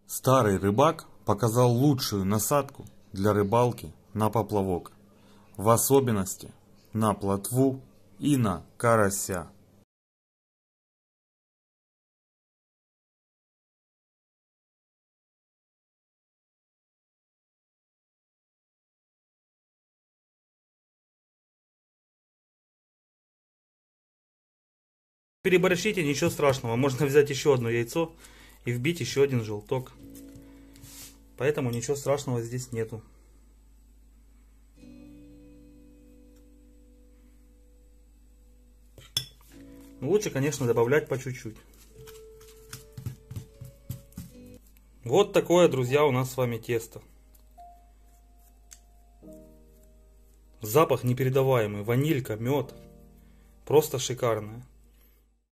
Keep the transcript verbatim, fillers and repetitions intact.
Старый рыбак показал лучшую насадку для рыбалки на поплавок, в особенности на плотву и на карася. Переборщите, ничего страшного, можно взять еще одно яйцо и вбить еще один желток. Поэтому ничего страшного здесь нету. Лучше, конечно, добавлять по чуть-чуть. Вот такое, друзья, у нас с вами тесто. Запах непередаваемый, ванилька, мед. Просто шикарное.